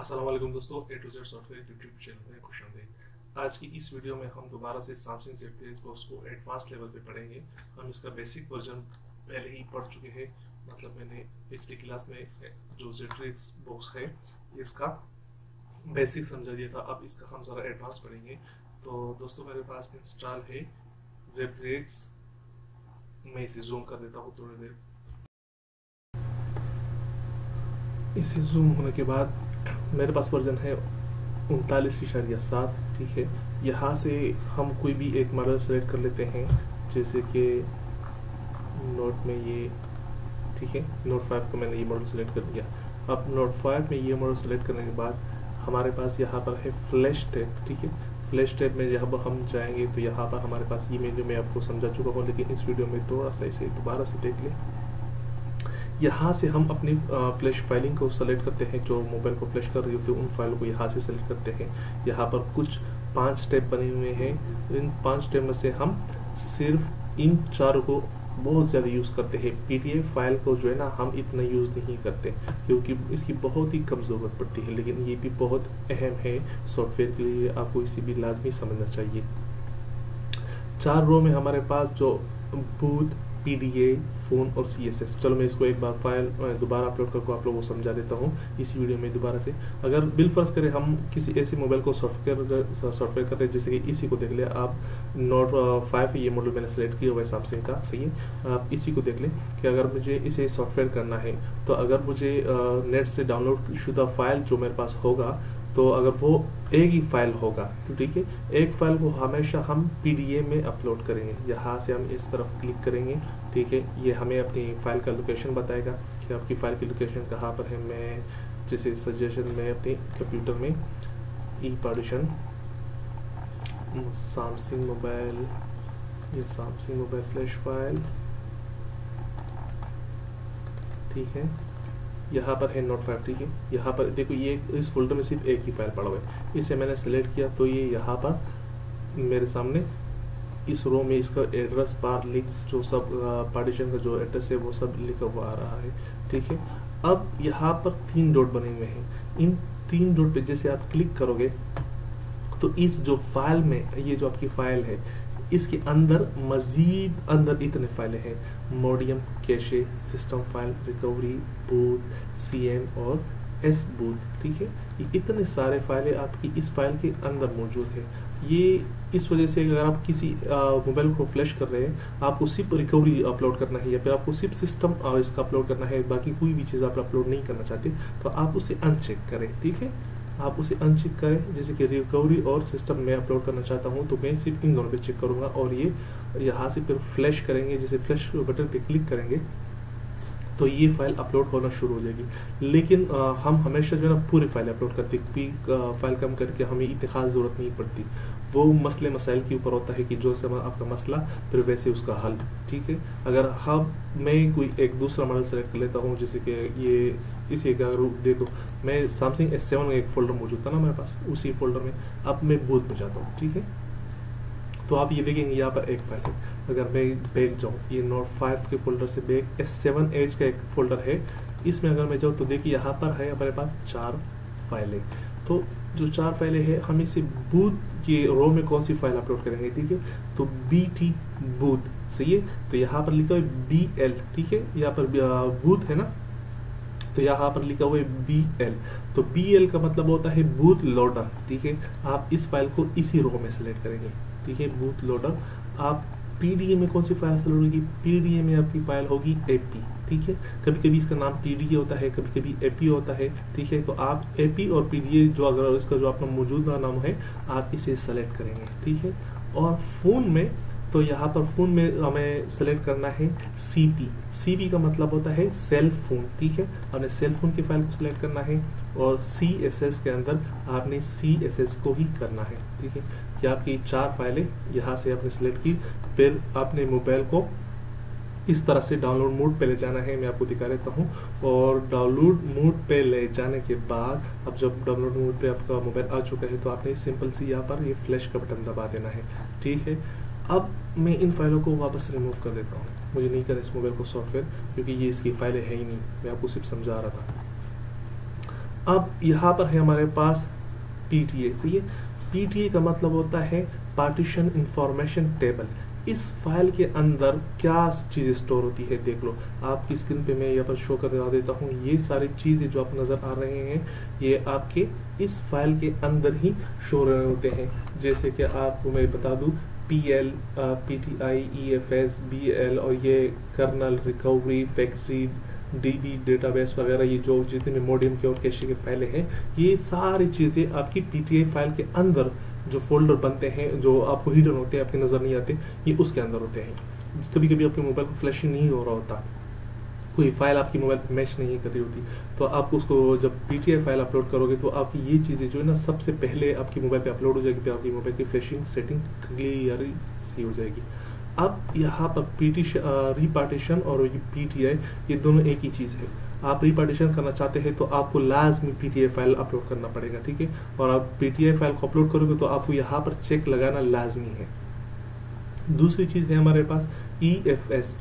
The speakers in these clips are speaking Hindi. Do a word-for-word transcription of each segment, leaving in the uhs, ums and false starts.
अस्सलाम वालेकुम दोस्तों, A to Z software YouTube channel में खुशामदीद। आज की इस वीडियो में हम दोबारा से Samsung Z three X box को एडवांस लेवल पे पढ़ेंगे। हम इसका बेसिक वर्जन पहले ही पढ़ चुके हैं, मतलब मैंने पिछली क्लास में जो जेड थ्री एक्स बॉक्स है इसका बेसिक समझा दिया था। अब इसका हम ज़रा एडवांस पढ़ेंगे। तो दोस्तों मेरे पास इंस्टॉल है जेड थ्री एक्स। मैं इसे जूम कर देता हूँ थोड़ी देर। इसे जूम होने के बाद मेरे पास वर्जन है उनतालीस इशारिया सात। ठीक है, यहाँ से हम कोई भी एक मॉडल सेलेक्ट कर लेते हैं, जैसे कि नोट में ये, ठीक है, नोट फाइव को मैंने ये मॉडल सेलेक्ट कर दिया। अब नोट फाइव में ये मॉडल सेलेक्ट करने के बाद हमारे पास यहाँ पर है फ्लैश टैब। ठीक है, फ्लैश टैब में जब हम जाएंगे तो यहाँ पर हमारे पास ये मेन्यू में आपको समझा चुका हूँ, लेकिन इस वीडियो में थोड़ा सा इसे दोबारा से देख लें। यहाँ से हम अपनी फ्लैश फाइलिंग को सेलेक्ट करते हैं, जो मोबाइल को फ्लैश कर रही होती है उन फाइलों को यहाँ से सेलेक्ट करते हैं। यहाँ पर कुछ पांच स्टेप बने हुए हैं। इन पांच स्टेप में से हम सिर्फ इन चारों को बहुत ज़्यादा यूज़ करते हैं। पीडीएफ फाइल को जो है ना हम इतना यूज़ नहीं करते, क्योंकि इसकी बहुत ही कम ज़रूरत पड़ती है, लेकिन ये भी बहुत अहम है सॉफ्टवेयर के लिए, आपको इसे भी लाजमी समझना चाहिए। चार रो में हमारे पास जो बूथ, पीडीए, फोन और सीएसएस। चलो मैं इसको एक बार फाइल दोबारा अपलोड करके आप लोगों को समझा देता हूँ इसी वीडियो में दोबारा से। अगर बिलफर्ज करें हम किसी ऐसे मोबाइल को सॉफ्टवेयर सॉफ्टवेयर कर रहे हैं, जैसे कि इसी को देख ले आप, नोट फाइव ये मॉडल मैंने सेलेक्ट किया हुआ है सैमसंग का, सही है। आप इसी को देख लें कि अगर मुझे इसे सॉफ्टवेयर करना है तो अगर मुझे नेट से डाउनलोड शुदा फाइल जो मेरे पास होगा, तो अगर वो एक ही फाइल होगा तो ठीक है, एक फाइल को हमेशा हम पीडीए में अपलोड करेंगे। यहाँ से हम इस तरफ क्लिक करेंगे, ठीक है, ये हमें अपनी फाइल का लोकेशन बताएगा कि आपकी फाइल की लोकेशन कहाँ पर है। मैं जैसे सजेशन में अपने कंप्यूटर में ई पार्टीशन सैमसंग मोबाइल, ये सैमसंग मोबाइल फ्लैश फाइल, ठीक है, यहाँ पर है नोट फाइव। ठीक है, यहाँ पर देखो ये इस फोल्डर में सिर्फ एक ही फाइल पड़ा हुआ है, इसे मैंने सेलेक्ट किया तो ये यहाँ पर मेरे सामने इस रो में इसका एड्रेस बार लिंक्स जो सब पार्टीशन का जो एड्रेस है वो सब लिखा हुआ आ रहा है। ठीक है, अब यहाँ पर तीन डॉट बने हुए हैं। इन तीन डॉट पे जैसे आप क्लिक करोगे तो इस जो फाइल में, ये जो आपकी फाइल है इसके अंदर मजीद अंदर इतने फाइलें हैं, modem, cache, system file, recovery, boot, CM और एस बूथ। ठीक है, ये इतने सारे फाइलें आपकी इस फाइल के अंदर मौजूद है। ये इस वजह से अगर आप किसी मोबाइल को फ्लैश कर रहे हैं, आपको सिर्फ रिकवरी अपलोड करना है या फिर आपको सिर्फ सिस्टम इसका अपलोड करना है, बाकी कोई भी चीज़ आप अपलोड नहीं करना चाहते, तो आप उसे अनचेक करें। ठीक है, आप उसे अनचेक करें। जैसे कि रिकवरी और सिस्टम में अपलोड करना चाहता हूं तो मैं सिर्फ इन दोनों पे चेक करूंगा और ये यहाँ से फिर फ्लैश करेंगे, जैसे फ्लैश बटन पे क्लिक करेंगे तो ये फाइल अपलोड होना शुरू हो जाएगी। लेकिन आ, हम हमेशा जो है ना पूरी फाइल अपलोड करते हैं, फाइल कम करके हमें इतनी खास ज़रूरत नहीं पड़ती। वो मसले मसाइल के ऊपर होता है कि जो से आपका मसला फिर वैसे उसका हल। ठीक है, अगर हम मैं कोई एक दूसरा मॉडल सेलेक्ट कर लेता हूँ, जैसे कि ये इसी का देखो, मैं सैमसंग एस सेवन में एक फोल्डर मौजूद था ना मेरे पास, उसी फोल्डर में अब मैं बूथ में जाता हूँ। ठीक है, तो आप ये देखेंगे यहाँ पर एक फाइल है। अगर मैं बैक जाऊँ, ये नोट फाइव के फोल्डर से बैक एस सेवन एज का एक फोल्डर है, इसमें अगर मैं जाऊँ तो देखिए यहाँ पर है हमारे पास चार फाइलें। तो जो चार फाइलें हैं, हम इसे बूथ के रो में कौन सी फाइल अपलोड करेंगे, ठीक है, तो बी टी बूथ, सही है। तो यहाँ पर लिखा है बी एल, ठीक है, यहाँ पर बूथ है ना, तो यहाँ पर लिखा हुआ है बी एल। तो बी एल का मतलब होता है बूथ लोडर। ठीक है, आप इस फाइल को इसी रो में सेलेक्ट करेंगे। ठीक है, बूथ लोडर। आप पीडीए में कौन सी फाइल सेलेक्ट होगी, पीडीए में आपकी फाइल होगी एपी। ठीक है, कभी कभी इसका नाम पीडीए होता है, कभी कभी एपी होता है। ठीक है, तो आप एपी और पीडीए जो अगर इसका जो अपना मौजूदा नाम है आप इसे सेलेक्ट करेंगे। ठीक है, और फोन में तो यहाँ पर फोन में हमें सेलेक्ट करना है सीपी। सीपी का मतलब होता है सेल फोन। ठीक है, हमने सेल फोन की फाइल को सिलेक्ट करना है और सीएसएस के अंदर आपने सीएसएस को ही करना है। ठीक है, कि आपकी चार फाइलें यहाँ से आपने सेलेक्ट की, फिर अपने मोबाइल को इस तरह से डाउनलोड मोड पे ले जाना है। मैं आपको दिखा देता हूँ। और डाउनलोड मोड पे ले जाने के बाद अब जब डाउनलोड मोड पे आपका मोबाइल आ चुका है तो आपने सिंपल सी यहाँ पर ये फ्लैश का बटन दबा देना है। ठीक है, अब मैं इन फाइलों को वापस रिमूव कर देता हूँ, मुझे नहीं करना इस मोबाइल को सॉफ्टवेयर, क्योंकि ये इसकी फाइलें है ही नहीं, मैं आपको सिर्फ समझा रहा था। अब यहाँ पर है हमारे पास पी टी ए। ठीक है, पी टी ए का मतलब होता है पार्टीशन इंफॉर्मेशन टेबल। इस फाइल के अंदर क्या चीज़ें स्टोर होती है देख लो, आपकी स्क्रीन पे मैं यहाँ पर शो कर देता हूँ। ये सारी चीज़ें जो आप नज़र आ रहे हैं ये आपके इस फाइल के अंदर ही शो रहे होते हैं। जैसे कि आपको मैं बता दूँ, P L, P T I, E F S, B L और ये kernel, recovery, factory, DB, database वगैरह, ये जो जितने भी मॉड्यूल के और कैशे के फाइलें हैं, ये सारी चीज़ें आपकी पी टी आई फाइल के अंदर जो फोल्डर बनते हैं, जो आपको हिडन होते हैं, आपकी नज़र नहीं आते, ये उसके अंदर होते हैं। कभी कभी आपके मोबाइल को फ्लैशिंग नहीं हो रहा होता, कोई फाइल आपकी मोबाइल पे मैच नहीं कर रही होती, तो आप उसको जब पीटीआई फाइल अपलोड करोगे तो आपकी ये चीज़ें जो है ना सबसे पहले आपकी मोबाइल पे अपलोड हो जाएगी, फिर आपकी मोबाइल की फ्लैशिंग सेटिंग क्लियर सही हो जाएगी। अब यहाँ पर पीटी रिपार्टीशन और पीटीआई ये दोनों एक ही चीज़ है। आप रिपार्टीशन करना चाहते हैं तो आपको लाजमी पीटीआई फाइल अपलोड करना पड़ेगा, ठीक है। और आप पीटीआई फाइल को अपलोड करोगे तो आपको यहाँ पर चेक लगाना लाजमी है। दूसरी चीज़ है हमारे पास E F S.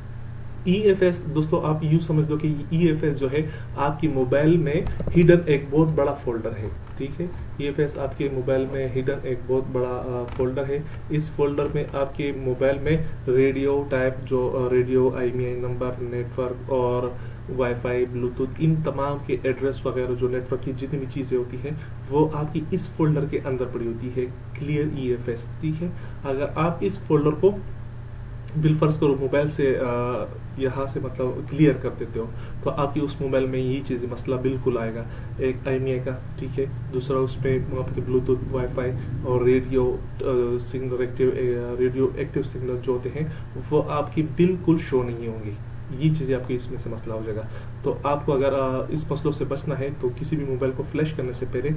E F S दोस्तों आप यूँ समझ लो कि ई एफ एस जो है आपकी मोबाइल में हिडन एक बहुत बड़ा फोल्डर है, ठीक है। ई एफ एस आपके मोबाइल में हिडन एक बहुत बड़ा फोल्डर है। इस फोल्डर में आपके मोबाइल में रेडियो टाइप जो radio, I M E I number, network और वाईफाई, ब्लूटूथ, इन तमाम के एड्रेस वगैरह जो नेटवर्क की जितनी भी चीज़ें होती हैं वो आपकी इस फोल्डर के अंदर पड़ी होती है, क्लियर ई एफ एस, ठीक है। अगर आप इस फोल्डर को बिलफर्ज करो मोबाइल से यहाँ से मतलब क्लियर कर देते हो तो आपकी उस मोबाइल में यही चीज़ मसला बिल्कुल आएगा। एक आई एम ई आई का, ठीक है, दूसरा उसमें आपके ब्लूटूथ, वाईफाई और radio signal active radio active signal जो होते हैं वो आपकी बिल्कुल शो नहीं होंगी। ये चीज़ें आपके इसमें से मसला हो जाएगा। तो आपको अगर इस मसलों से बचना है तो किसी भी मोबाइल को फ्लैश करने से पहले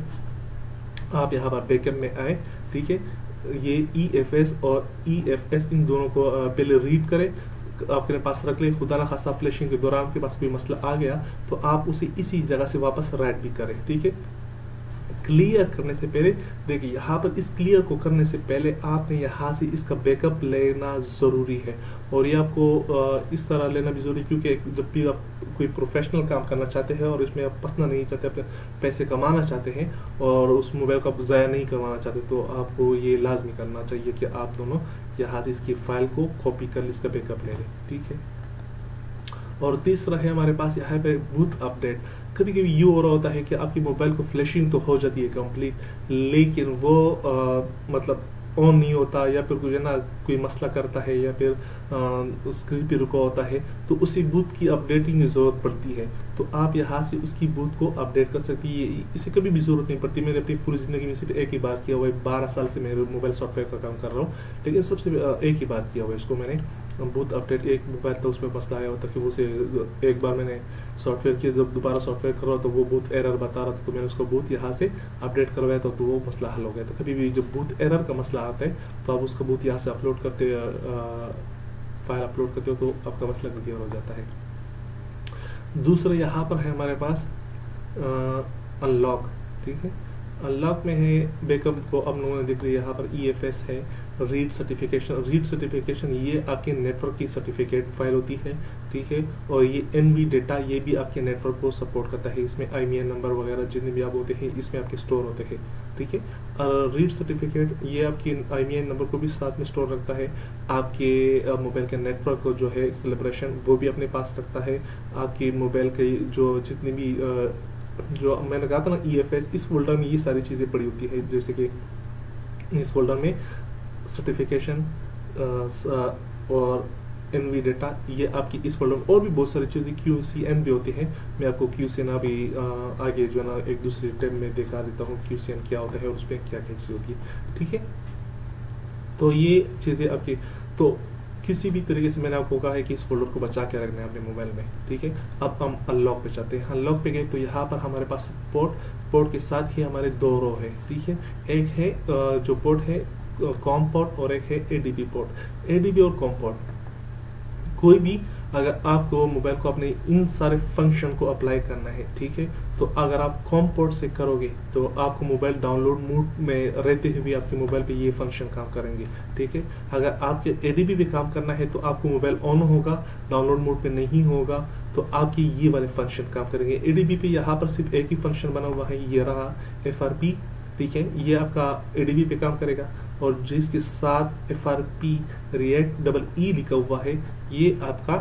आप यहाँ पर बैकअप में आए, ठीक है। ये ई एफ एस और ई एफ एस इन दोनों को पहले रीड करें, आपके पास रख ले। खुदा ना खासा फ्लैशिंग के दौरान आपके पास कोई मसला आ गया तो आप उसे इसी जगह से वापस राइट भी करें, ठीक है। क्लियर करने से पहले देखिए यहाँ पर इस क्लियर को करने से पहले आपने यहाँ से इसका बैकअप लेना ज़रूरी है। और ये आपको इस तरह लेना भी ज़रूरी, क्योंकि जब भी आप कोई प्रोफेशनल काम करना चाहते हैं और इसमें आप फंसना नहीं चाहते, अपने पैसे कमाना चाहते हैं और उस मोबाइल को आप ज़ाया नहीं करवाना चाहते, तो आपको ये लाजमी करना चाहिए कि आप दोनों यहाँ से इसकी फ़ाइल को कॉपी कर इसका बैकअप ले लें, ठीक है। और तीसरा है हमारे पास यहाँ पे बूट अपडेट। कभी कभी यूँ हो रहा होता है कि आपकी मोबाइल को फ्लैशिंग तो हो जाती है कंप्लीट, लेकिन वो आ, मतलब ऑन नहीं होता, या फिर कोई है ना कोई मसला करता है, या फिर स्क्रीन पे रुका होता है, तो उसी बूथ की अपडेटिंग की ज़रूरत पड़ती है। तो आप यहाँ से उसकी बूथ को अपडेट कर सकती है। इसे कभी भी ज़रूरत नहीं पड़ती। मैंने अपनी पूरी ज़िंदगी में सिर्फ एक ही बार किया हुआ है, बारह साल से मैं मोबाइल सॉफ्टवेयर का काम कर रहा हूँ, लेकिन सबसे एक ही बार किया हुआ है इसको मैंने बूथ अपडेट। एक मोबाइल था उसमें मसला आया होता कि वो से एक बार मैंने सॉफ्टवेयर किया, जब दोबारा सॉफ्टवेयर कर रहा तो वो बूथ एरर बता रहा था, तो मैंने उसको बूथ यहाँ से अपडेट करवाया था, तो वो मसला हल हो गया। तो कभी भी जब बूथ एरर का मसला आता है तो आप उसका बूथ यहाँ से अपलोड करते फाइल अपलोड करते हो तो आपका मसला क्लियर हो जाता है। दूसरा यहाँ पर है हमारे पास अनलॉक, ठीक है। अनलॉक में है बैकअप को अब लोगों ने दिख रही है, यहाँ पर ई एफ एस है, रीड सर्टिफिकेशन। रीड सर्टिफिकेशन ये आपके नेटवर्क की सर्टिफिकेट फाइल होती है, ठीक है। और ये एन वी डेटा ये भी आपके नेटवर्क को सपोर्ट करता है। इसमें आई एम ई आई नंबर वगैरह जितने भी आप होते हैं इसमें आपके स्टोर होते हैं, ठीक है। रीड सर्टिफिकेट ये आपकी आई एम ई आई नंबर को भी साथ में स्टोर रखता है। आपके मोबाइल के नेटवर्क को जो है सेलिब्रेशन वो भी अपने पास रखता है। आपके मोबाइल के जो जितने भी आ, जो मैंने कहा था ना ई एफ एस, इस फोल्डर में ये सारी चीज़ें पड़ी होती है। जैसे कि इस फोल्डर में सर्टिफिकेशन और एन वी डेटा ये आपकी इस फोल्डर में, और भी बहुत सारी चीज़ें क्यू सी एन भी होती हैं। मैं आपको क्यू सी एन अभी आगे जो है ना एक दूसरे टैब में दिखा देता हूँ क्यू सी एन क्या होता है और उस पर क्या क्या चीज़ होती है, ठीक है। तो ये चीज़ें आपकी, तो किसी भी तरीके से मैंने आपको कहा है कि इस फोल्डर को बचा के रखना है अपने मोबाइल में, ठीक है। अब हम अनलॉक पे चाहते हैं। अनलॉक पे गए तो यहाँ पर हमारे पास पोर्ट पोर्ट के साथ ही हमारे दो रो है, ठीक है। एक है जो पोर्ट है कॉम पोर्ट और एक है A D B port. A D B और कॉम पोर्ट कोई भी अगर आपको मोबाइल को अपने इन सारे फंक्शन को अप्लाई करना है, ठीक है, तो अगर आप कॉम पोर्ट से करोगे तो आपको मोबाइल डाउनलोड मोड में रहते हुए आपके मोबाइल पे ये फंक्शन काम करेंगे, ठीक है। अगर आपके एडीबी पे काम करना है तो आपको मोबाइल ऑन होगा, डाउनलोड मोड पे नहीं होगा, तो आपके ये वाले फंक्शन काम करेंगे। एडीबी पे यहाँ पर सिर्फ एक ही फंक्शन बना हुआ है, ये रहा एफ आर पी, ठीक है, ये आपका एडीबी पे काम करेगा। और जिसके साथ F R P react double E लिखा हुआ है, ये आपका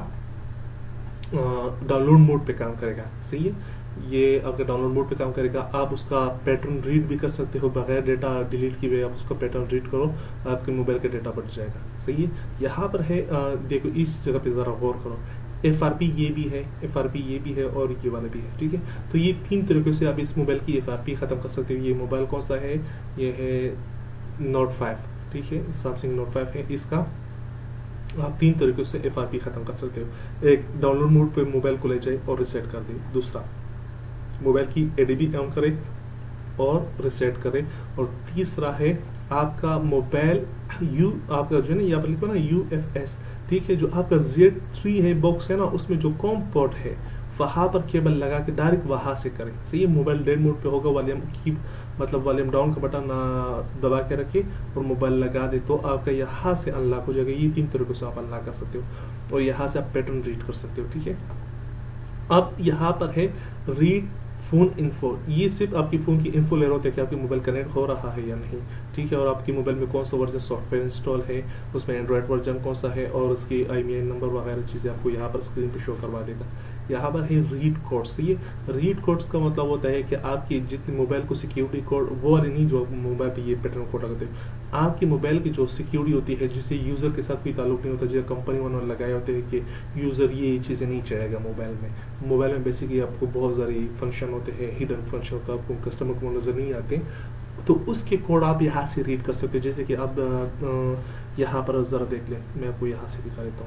डाउनलोड मोड पे काम करेगा, सही है। ये आपका डाउनलोड मोड पे काम करेगा। आप उसका पैटर्न रीड भी कर सकते हो, बगैर डेटा डिलीट किए आप उसका पैटर्न रीड करो, आपके मोबाइल का डेटा बढ़ जाएगा, सही है। यहाँ पर है आ, देखो इस जगह पे ज़रा गौर करो, एफ आर पी ये भी है, एफ आर पी ये भी है और ये वाला भी है, ठीक है। तो ये तीन तरीके से आप इस मोबाइल की एफ आर पी ख़त्म कर सकते हो। ये मोबाइल कौन सा है, ये है नोट फाइव, ठीक है, सैमसंग नोट फाइव है। इसका आप तीन तरीकों से एफ आर पी ख़त्म कर सकते हो। एक, डाउनलोड मोड पे मोबाइल को ले जाए और रिसेट कर दे। दूसरा, मोबाइल की एडीबी ऑन करे और रिसेट करे। और तीसरा है आपका मोबाइल यू आपका जो है ना यहाँ पर लिखो ना यू एफ एस, ठीक है, जो आपका जेड थ्री है बॉक्स है ना, उसमें जो कॉम पोर्ट है वहाँ पर केबल लगा के डायरेक्ट वहाँ से करें, सही है। मोबाइल डेड मोड पे होगा, वॉल्यूम की मतलब वॉल्यूम डाउन का बटन दबा के रखे और मोबाइल लगा दे तो आपका यहाँ से अनलॉक हो जाएगा। ये तीन तरीकों से आप अनलॉक कर सकते हो और यहाँ से आप पैटर्न रीड कर सकते हो, ठीक है। अब यहाँ पर है रीड फोन इन्फो, ये सिर्फ आपकी फ़ोन की इन्फो ले रहा होता है कि आपकी मोबाइल कनेक्ट हो रहा है या नहीं, ठीक है। और आपकी मोबाइल में कौन सा वर्जन सॉफ्टवेयर इंस्टॉल है, उसमें एंड्रॉयड वर्जन कौन सा है और उसकी आई एम ई आई नंबर वगैरह चीज़ें आपको यहाँ पर स्क्रीन पे शो करवा देगा। यहाँ पर है रीड कोड्स। ये रीड कोड्स का मतलब होता है कि आपकी जितने मोबाइल को सिक्योरिटी कोड वो वाले नहीं जो मोबाइल पे ये पैटर्न कोड लगाते हैं, आपकी मोबाइल की जो सिक्योरिटी होती है जिससे यूज़र के साथ कोई ताल्लुक नहीं होता, जैसे कंपनी उन्होंने लगाए होते हैं कि यूज़र ये चीज़ें नहीं चाहेगा मोबाइल में। मोबाइल में बेसिकली आपको बहुत सारे फंक्शन होते हैं, हिडन फंक्शन होता है, आपको कस्टमर को नज़र नहीं आते, तो उसके कोड आप यहाँ से रीड कर सकते हो। जैसे कि आप यहाँ पर ज़रा देख लें, मैं आपको यहाँ से दिखा देता हूँ,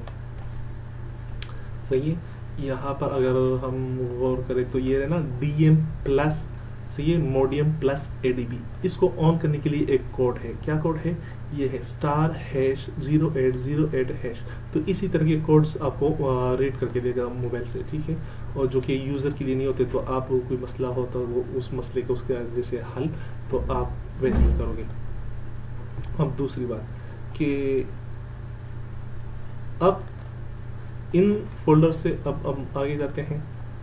सही है। यहाँ पर अगर हम गौर करें तो ये है ना डी एम प्लस, सही है, मोडियम प्लस एडीबी। इसको ऑन करने के लिए एक कोड है, क्या कोड है, ये है star hash zero eight zero eight hash. तो इसी तरह के कोड्स आपको रीड करके देगा मोबाइल से, ठीक है। और जो कि यूज़र के लिए नहीं होते, तो आप कोई मसला हो तो वो उस मसले को उसके जैसे हल तो आप वैसे ही करोगे। अब दूसरी बात कि अब इन फोल्डर से अब अब आगे जाते हैं।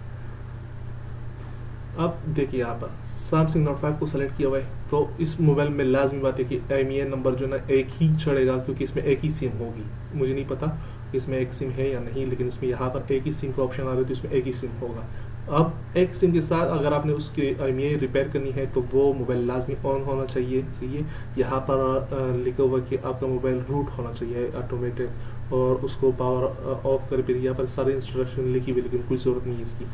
अब देखिए यहाँ पर सैमसंग नोट फाइव को सेलेक्ट किया हुआ है, तो इस मोबाइल में लाजमी बात है कि आई एम ई आई नंबर जो ना एक ही चढ़ेगा, क्योंकि इसमें एक ही सिम होगी। मुझे नहीं पता इसमें एक सिम है या नहीं, लेकिन इसमें यहाँ पर एक ही सिम का ऑप्शन आ रहा है, तो इसमें एक ही सिम होगा। अब एक सिम के साथ अगर आपने उसकी आई एम ई आई रिपेयर करनी है तो वो मोबाइल लाजमी ऑन होना चाहिए, चाहिए। यहाँ पर लिखा हुआ कि आपका मोबाइल रूट होना चाहिए ऑटोमेटेड, और उसको पावर ऑफ कर, फिर यहाँ पर सारे इंस्ट्रक्शन लिखी हुई, लेकिन कोई ज़रूरत नहीं है इसकी।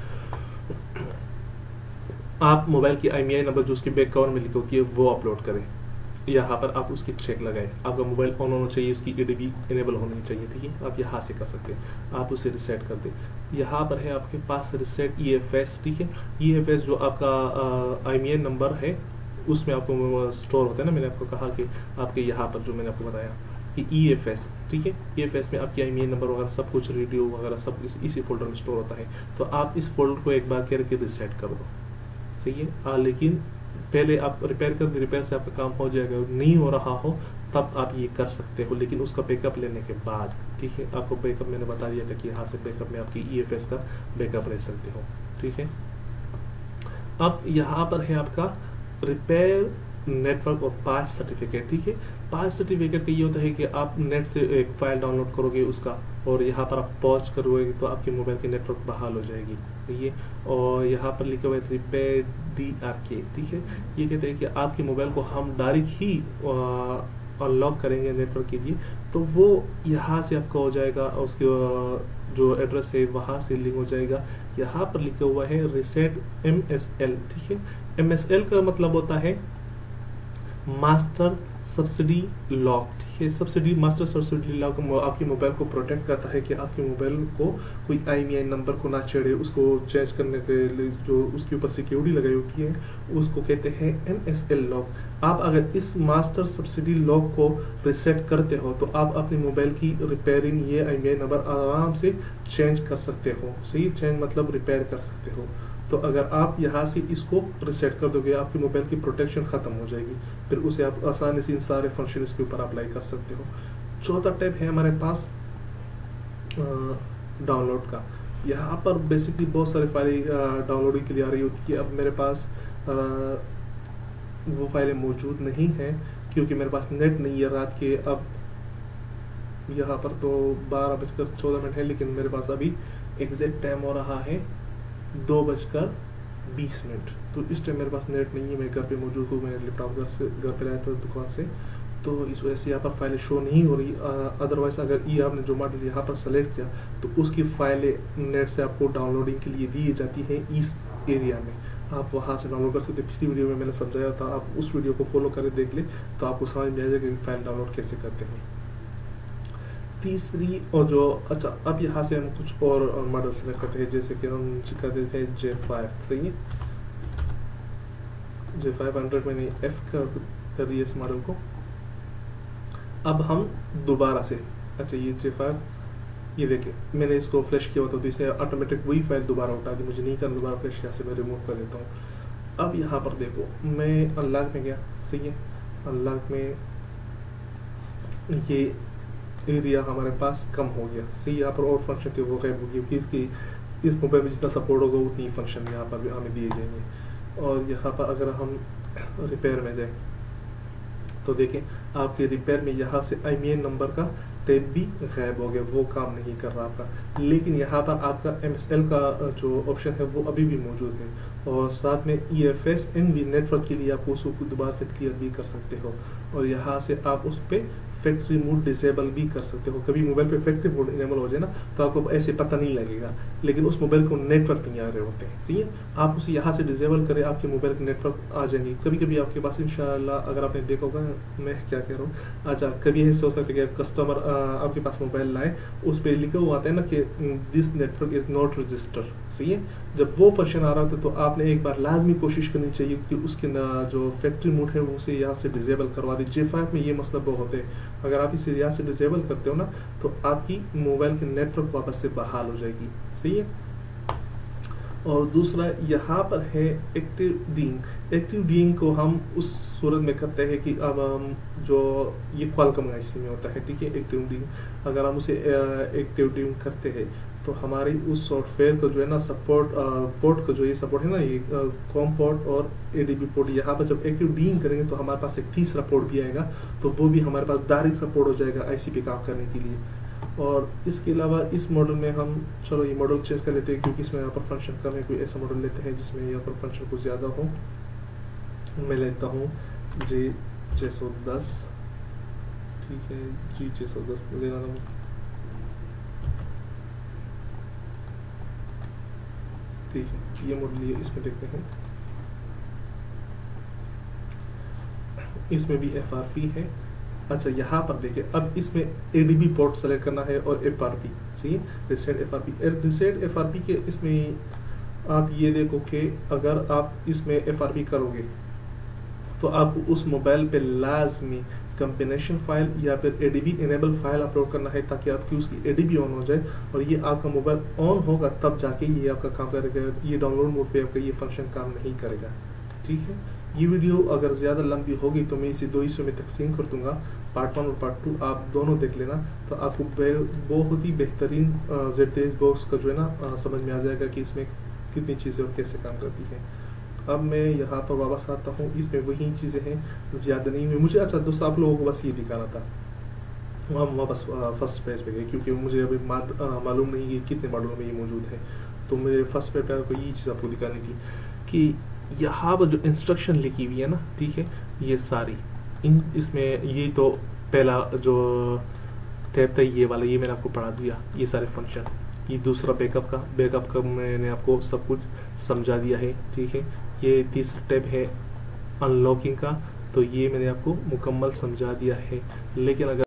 आप मोबाइल की आई एम ई आई नंबर जो उसके बैक कवर में लिखी होती है वो अपलोड करें, यहाँ पर आप उसकी चेक लगाएं। आपका मोबाइल ऑन होना चाहिए, उसकी एडीबी इनेबल होनी चाहिए, ठीक है। आप यहाँ से कर सकते हैं, आप उसे रिसेट कर दें। यहाँ पर है आपके पास रिसेट ई एफ एस, ठीक है। ई एफ एस जो आपका आई एम ई आई नंबर है उसमें आपको स्टोर होता है ना, मैंने आपको कहा कि आपके यहाँ पर जो मैंने आपको बताया कि ई एफ एस, ठीक है, ई एफ एस में आपकी आई एम ई आई नंबर वगैरह सब कुछ, रेडियो वगैरह सब इसी फोल्डर में स्टोर होता है। तो आप इस फोल्डर को एक बार करके रिसेट कर दो, सही है। आ, लेकिन पहले आप रिपेयर कर, रिपेयर से आपका काम हो जाएगा। नहीं हो रहा हो तब आप ये कर सकते हो, लेकिन उसका बैकअप लेने के बाद, ठीक है। आपको बैकअप मैंने बता दिया था कि यहाँ से बैकअप में आपकी ई एफ एस का बैकअप ले सकते हो, ठीक है। अब यहाँ पर है आपका रिपेयर नेटवर्क और पास सर्टिफिकेट, ठीक है। पास सर्टिफिकेट का ये होता है कि आप नेट से एक फाइल डाउनलोड करोगे उसका, और यहाँ पर आप पॉज करोगे तो आपके मोबाइल की नेटवर्क बहाल हो जाएगी, ठीक है। और यहाँ पर लिखा हुआ है रिपेयर डी आर के, ठीक है। ये कहते हैं कि आपके मोबाइल को हम डायरेक्ट ही अनलॉक करेंगे नेटवर्क के लिए, तो वो यहाँ से आपका हो जाएगा, उसके जो एड्रेस है वहाँ से लिंक हो जाएगा। यहाँ पर लिखा हुआ है रिसेट एम एस एल, ठीक है। एम एस एल का मतलब होता है मास्टर सब्सिडी लॉक, ठीक है। सब्सिडी मास्टर सब्सिडी लॉक आपके मोबाइल को प्रोटेक्ट करता है कि आपके मोबाइल को कोई आई एम ई आई नंबर को ना छेड़े, उसको चेंज करने के लिए जो उसके ऊपर सिक्योरिटी लगाई होती है उसको कहते हैं एम एस एल लॉक। आप अगर इस मास्टर सब्सिडी लॉक को रिसेट करते हो तो आप अपने मोबाइल की रिपेयरिंग ये आई एम ई आई नंबर आराम से चेंज कर सकते हो। सही, चेंज मतलब रिपेयर कर सकते हो। तो अगर आप यहाँ से इसको रिसेट कर दोगे आपके मोबाइल की प्रोटेक्शन ख़त्म हो जाएगी, फिर उसे आप आसानी से इन सारे फंक्शन इसके ऊपर अप्लाई कर सकते हो। चौथा टैब है हमारे पास डाउनलोड का। यहाँ पर बेसिकली बहुत सारी फाइलें डाउनलोडिंग के लिए आ रही होती है। अब मेरे पास आ, वो फाइलें मौजूद नहीं हैं क्योंकि मेरे पास नेट नहीं है रात के। अब यहाँ पर तो बारह बजकर चौदह मिनट है, लेकिन मेरे पास अभी एग्जैक्ट टाइम हो रहा है दो बजकर बीस मिनट। तो इस टाइम मेरे पास नेट नहीं है, मैं घर पे मौजूद हूँ, मैं लैपटॉप घर से घर पे लाया था दुकान से, तो इस वजह से यहाँ पर फाइलें शो नहीं हो रही। अदरवाइज अगर ये आपने जो मॉडल यहाँ पर सेलेक्ट किया तो उसकी फाइलें नेट से आपको डाउनलोडिंग के लिए दी जाती हैं इस एरिया में, आप वहाँ से डाउनलोड कर सकते। पिछली वीडियो में मैंने समझाया था, आप उस वीडियो को फॉलो करें देख ले तो आपको समझ में आ जाएगा कि फाइल डाउनलोड कैसे करते हैं। तीसरी और जो अच्छा अब यहाँ से हम कुछ और मॉडल सेलेक्ट करते हैं, जैसे कि हम कर देते हैं जे फाइव। सही है, जे फाइव हंड्रेड मैंने एफ कर कर दिया इस मॉडल को। अब हम दोबारा से अच्छा ये जे फाइव ये देखिए मैंने इसको फ्लैश किया हुआ था तो इसे ऑटोमेटिक वही फाइल दोबारा उठा दी, मुझे नहीं करना दोबारा फ्लैश, यहाँ से मैं रिमूव कर देता हूँ। अब यहाँ पर देखो मैं अनलॉक में गया। सही है, अनलॉक में ये एरिया हमारे पास कम हो गया। सही, यहाँ पर और फंक्शन थे वो गायब हो गई क्योंकि इस मोबाइल में जितना सपोर्ट होगा उतनी फंक्शन यहाँ पर भी हमें दिए जाएंगे। और यहाँ पर अगर हम रिपेयर में जाएं तो देखें आपके रिपेयर में यहाँ से I M E I number का टैब भी गायब हो गया, वो काम नहीं कर रहा आपका। लेकिन यहाँ पर आपका एम एस एल का जो ऑप्शन है वो अभी भी मौजूद है और साथ में E F S N V network के लिए आप उसको दोबारा से क्लियर भी कर सकते हो और यहाँ से आप उस पर फैक्ट्री मोड डिसेबल भी कर सकते हो। कभी मोबाइल पे फैक्ट्री मोड इनेबल हो जाए ना तो आपको ऐसे पता नहीं लगेगा, लेकिन उस मोबाइल को नेटवर्क नहीं आ रहे होते हैं। सही है, आप उसे यहाँ से डिसेबल करें आपके मोबाइल के नेटवर्क आ जाएंगे। कभी कभी आपके पास इंशाल्लाह अगर आपने देखा होगा मैं क्या कह रहा हूँ, अच्छा कभी ऐसे हो सकता है कि कस्टमर आपके पास मोबाइल लाए उस पर लिखा हुआ आता है ना कि this network is not register. सही है, जब वो फंक्शन आ रहा होता है तो आपने एक बार लाजमी कोशिश करनी चाहिए कि उसके जो फैक्ट्री मोड है उसे यहाँ से डिसेबल करवा दे। जे फाइव में ये मसला बहुत है, अगर आप इसे यहाँ से डिसेबल करते हो ना तो आपकी मोबाइल के नेटवर्क वापस से बहाल हो जाएगी। सही है, और दूसरा यहाँ पर है एक्टिव डीइंग। एक्टिव डीइंग को हम उस सूरत में करते हैं कि अब हम जो ये क्वालकॉम आईसी में होता है, ठीक है, एक्टिव डीइंग अगर हम उसे एक्टिव डीइंग करते हैं तो हमारी उस सॉफ्टवेयर को जो है ना सपोर्ट पोर्ट का जो ये सपोर्ट है ना ये कॉम पोर्ट और एडीबी पोर्ट, यहाँ पर जब एक्टिव डीइंग करेंगे तो हमारे पास एक तीसरा पोर्ट भी आएगा तो वो भी हमारे पास डायरेक्ट सपोर्ट हो जाएगा आईसी पे काम करने के लिए। और इसके अलावा इस मॉडल में हम चलो ये मॉडल चेंज कर लेते हैं क्योंकि इसमें यहाँ पर फंक्शन कम है, कोई ऐसा मॉडल लेते हैं जिसमें यहाँ पर फंक्शन कुछ ज़्यादा हो। मैं लेता हूँ जे छः सौ दस, ठीक है, जी छः सौ दस ले रहा हूँ। ठीक है, ये मॉडल ये इसमें देखते हैं, इसमें भी एफ आर पी है। अच्छा यहाँ पर देखिए अब इसमें एडीबी पोर्ट सेलेक्ट करना है और एफ आर पी। सही है, reset F R P reset F R P के इसमें आप ये देखो कि अगर आप इसमें एफ आर पी करोगे तो आपको उस मोबाइल पे लाजमी कम्बिनेशन फाइल या फिर एडीबी इनेबल फाइल अपलोड करना है ताकि आपकी उसकी एडीबी ऑन हो जाए और ये आपका मोबाइल ऑन होगा तब जाके ये आपका काम करेगा। ये डाउनलोड मोड पे आपका ये फंक्शन काम नहीं करेगा। ठीक है, ये वीडियो अगर ज़्यादा लंबी होगी तो मैं इसे दो हिस्सों में तकसीम कर दूंगा, पार्ट वन और पार्ट टू आप दोनों देख लेना तो आपको बहुत ही बेहतरीन जेड तेईस बॉक्स का जो है ना समझ में आ जाएगा कि इसमें कितनी चीज़ें और कैसे काम करती हैं। अब मैं यहाँ पर वापस आता हूँ, इसमें वही चीज़ें हैं, ज़्यादा नहीं हुई मुझे। अच्छा दोस्तों, आप लोगों को बस ये दिखाना था, हम वापस फर्स्ट पेज पे गए क्योंकि मुझे अभी मालूम नहीं कि कितने मॉडलों में ये मौजूद है, तो मुझे फर्स्ट पेज पर ये चीज़ आपको दिखानी थी कि यहाँ पर जो इंस्ट्रक्शन लिखी हुई है ना, ठीक है, ये सारी इन इसमें ये तो पहला जो टैब था ये वाला, ये मैंने आपको पढ़ा दिया ये सारे फंक्शन। ये दूसरा बैकअप का बैकअप का मैंने आपको सब कुछ समझा दिया है। ठीक है, ये तीसरा टैब है अनलॉकिंग का, तो ये मैंने आपको मुकम्मल समझा दिया है। लेकिन अगर